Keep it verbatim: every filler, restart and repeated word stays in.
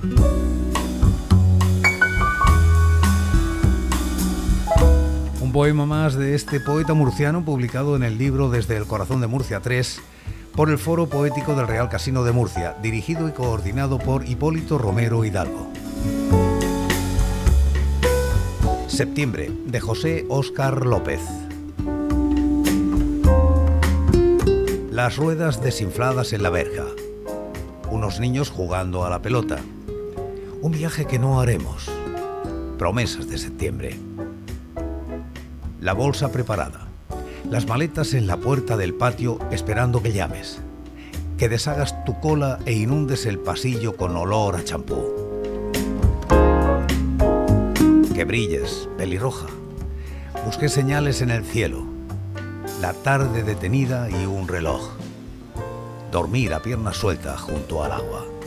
Un poema más de este poeta murciano publicado en el libro Desde el Corazón de Murcia tres por el Foro Poético del Real Casino de Murcia, dirigido y coordinado por Hipólito Romero Hidalgo. Septiembre, de José Óscar López. Las ruedas desinfladas en la verja. Unos niños jugando a la pelota. Un viaje que no haremos. Promesas de septiembre. La bolsa preparada. Las maletas en la puerta del patio esperando que llames. Que deshagas tu cola e inundes el pasillo con olor a champú. Que brilles, pelirroja. Busqué señales en el cielo. La tarde detenida y un reloj. Dormir a pierna suelta junto al agua.